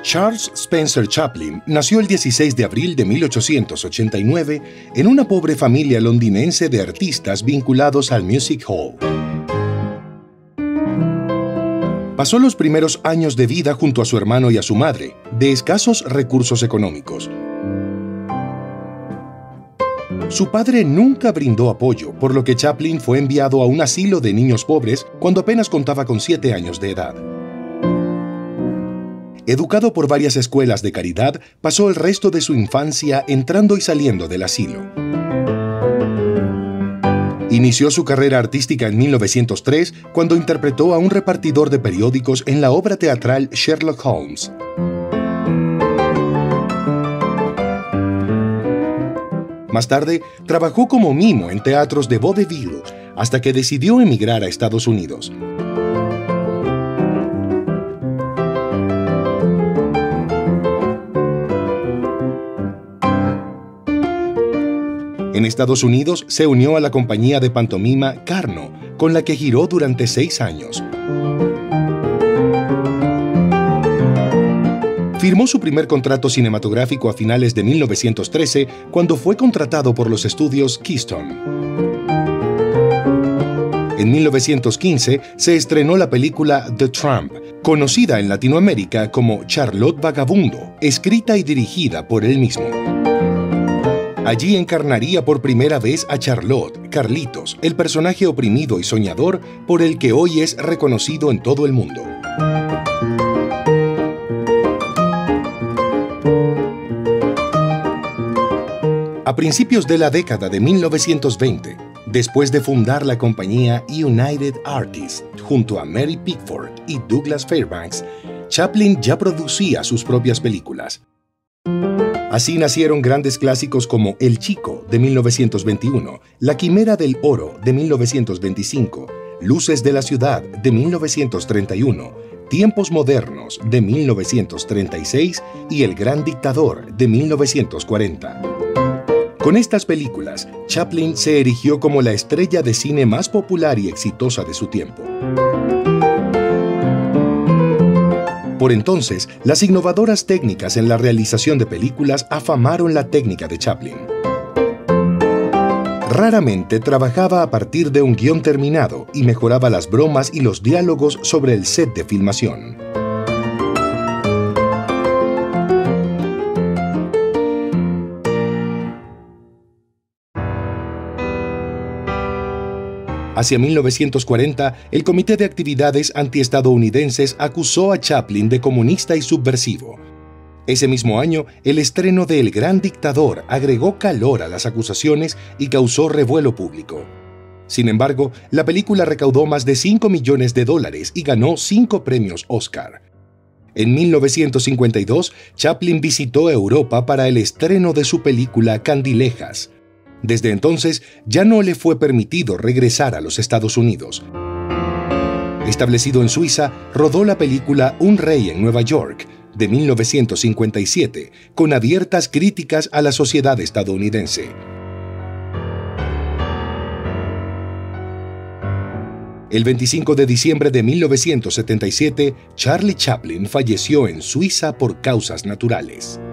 Charles Spencer Chaplin nació el 16 de abril de 1889 en una pobre familia londinense de artistas vinculados al Music Hall. Pasó los primeros años de vida junto a su hermano y a su madre, de escasos recursos económicos. Su padre nunca brindó apoyo, por lo que Chaplin fue enviado a un asilo de niños pobres cuando apenas contaba con 7 años de edad. Educado por varias escuelas de caridad, pasó el resto de su infancia entrando y saliendo del asilo. Inició su carrera artística en 1903 cuando interpretó a un repartidor de periódicos en la obra teatral Sherlock Holmes. Más tarde, trabajó como mimo en teatros de vaudeville hasta que decidió emigrar a Estados Unidos. En Estados Unidos se unió a la compañía de pantomima Carno, con la que giró durante 6 años. Firmó su primer contrato cinematográfico a finales de 1913 cuando fue contratado por los estudios Keystone. En 1915 se estrenó la película The Tramp, conocida en Latinoamérica como Charlot Vagabundo, escrita y dirigida por él mismo. Allí encarnaría por primera vez a Charlot, Carlitos, el personaje oprimido y soñador por el que hoy es reconocido en todo el mundo. A principios de la década de 1920, después de fundar la compañía United Artists junto a Mary Pickford y Douglas Fairbanks, Chaplin ya producía sus propias películas. Así nacieron grandes clásicos como El Chico, de 1921, La Quimera del Oro, de 1925, Luces de la Ciudad, de 1931, Tiempos Modernos, de 1936 y El Gran Dictador, de 1940. Con estas películas, Chaplin se erigió como la estrella de cine más popular y exitosa de su tiempo. Por entonces, las innovadoras técnicas en la realización de películas afamaron la técnica de Chaplin. Raramente trabajaba a partir de un guión terminado y mejoraba las bromas y los diálogos sobre el set de filmación. Hacia 1940, el Comité de Actividades Antiestadounidenses acusó a Chaplin de comunista y subversivo. Ese mismo año, el estreno de El Gran Dictador agregó calor a las acusaciones y causó revuelo público. Sin embargo, la película recaudó más de $5 millones y ganó 5 premios Oscar. En 1952, Chaplin visitó Europa para el estreno de su película Candilejas. Desde entonces, ya no le fue permitido regresar a los Estados Unidos. Establecido en Suiza, rodó la película Un rey en Nueva York, de 1957, con abiertas críticas a la sociedad estadounidense. El 25 de diciembre de 1977, Charlie Chaplin falleció en Suiza por causas naturales.